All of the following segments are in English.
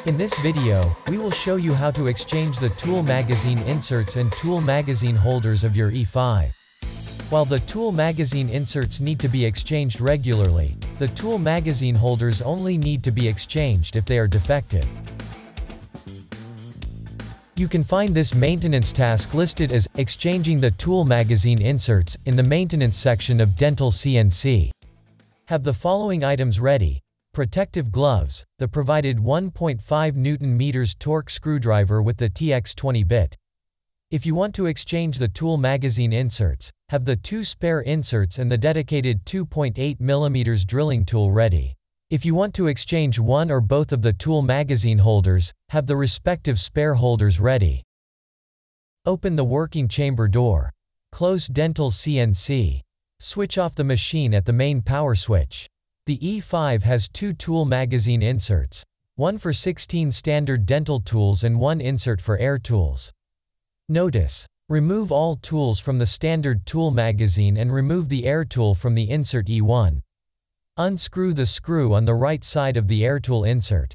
In this video, we will show you how to exchange the tool magazine inserts and tool magazine holders of your E5. While the tool magazine inserts need to be exchanged regularly, the tool magazine holders only need to be exchanged if they are defective. You can find this maintenance task listed as exchanging the tool magazine inserts in the maintenance section of Dental CNC. Have the following items ready: protective gloves, the provided 1.5 Nm torque screwdriver with the TX20 bit. If you want to exchange the tool magazine inserts, have the 2 spare inserts and the dedicated 2.8 mm drilling tool ready. If you want to exchange one or both of the tool magazine holders, have the respective spare holders ready. Open the working chamber door. Close Dental CNC. Switch off the machine at the main power switch. The E5 has 2 tool magazine inserts, one for 16 standard dental tools and one insert for air tools. Notice: remove all tools from the standard tool magazine and remove the air tool from the insert E1. Unscrew the screw on the right side of the air tool insert.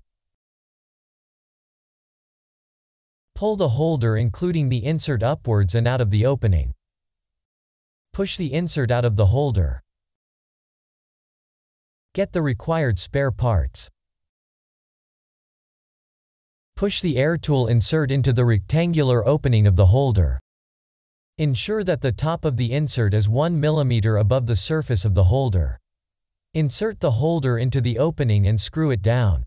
Pull the holder including the insert upwards and out of the opening. Push the insert out of the holder. Get the required spare parts. Push the air tool insert into the rectangular opening of the holder. Ensure that the top of the insert is 1 mm above the surface of the holder. Insert the holder into the opening and screw it down.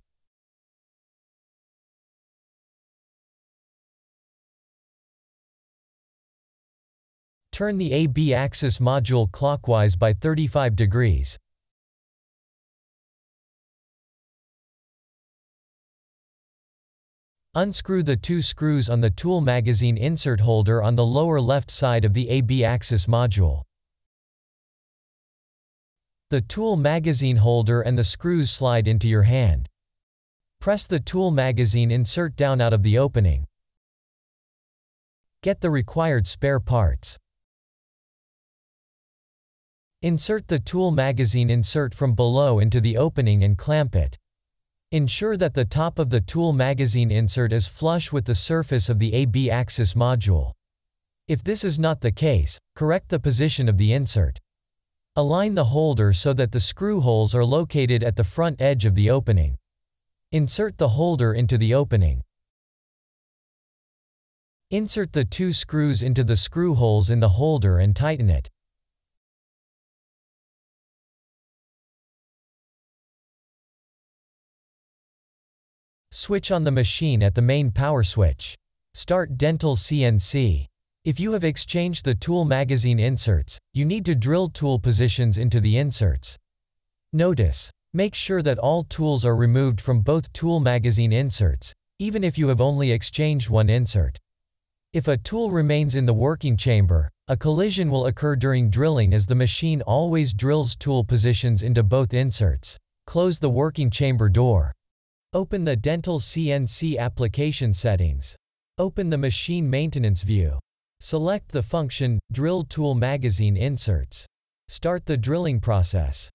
Turn the AB axis module clockwise by 35 degrees. Unscrew the 2 screws on the tool magazine insert holder on the lower left side of the AB axis module. The tool magazine holder and the screws slide into your hand. Press the tool magazine insert down out of the opening. Get the required spare parts. Insert the tool magazine insert from below into the opening and clamp it. Ensure that the top of the tool magazine insert is flush with the surface of the AB axis module. If this is not the case, correct the position of the insert. Align the holder so that the screw holes are located at the front edge of the opening. Insert the holder into the opening. Insert the 2 screws into the screw holes in the holder and tighten it. Switch on the machine at the main power switch. Start Dental CNC. If you have exchanged the tool magazine inserts, you need to drill tool positions into the inserts. Notice: make sure that all tools are removed from both tool magazine inserts, even if you have only exchanged one insert. If a tool remains in the working chamber, a collision will occur during drilling as the machine always drills tool positions into both inserts. Close the working chamber door. Open the Dental CNC application settings. Open the machine maintenance view. Select the function, Drill Tool Magazine Inserts. Start the drilling process.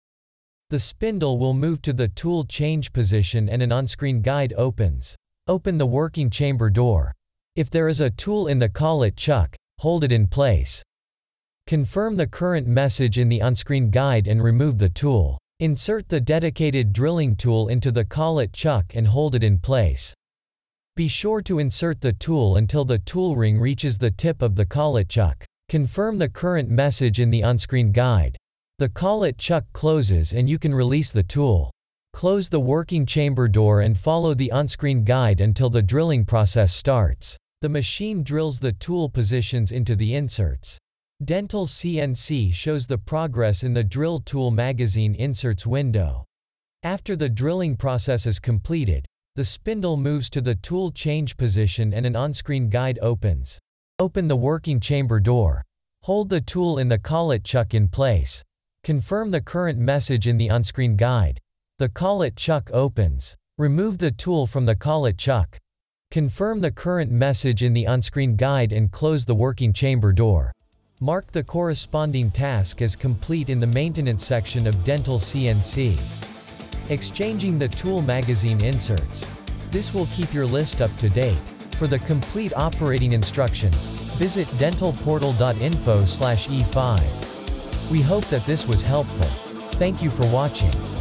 The spindle will move to the tool change position and an on-screen guide opens. Open the working chamber door. If there is a tool in the collet chuck, hold it in place. Confirm the current message in the on-screen guide and remove the tool. Insert the dedicated drilling tool into the collet chuck and hold it in place. Be sure to insert the tool until the tool ring reaches the tip of the collet chuck. Confirm the current message in the on-screen guide. The collet chuck closes and you can release the tool. Close the working chamber door and follow the on-screen guide until the drilling process starts. The machine drills the tool positions into the inserts. Dental CNC shows the progress in the Drill Tool Magazine Inserts window. After the drilling process is completed, the spindle moves to the tool change position and an on-screen guide opens. Open the working chamber door. Hold the tool in the collet chuck in place. Confirm the current message in the on-screen guide. The collet chuck opens. Remove the tool from the collet chuck. Confirm the current message in the on-screen guide and close the working chamber door. Mark the corresponding task as complete in the maintenance section of Dental CNC. Exchanging the tool magazine inserts. This will keep your list up to date. For the complete operating instructions, visit dentalportal.info/e5. We hope that this was helpful. Thank you for watching.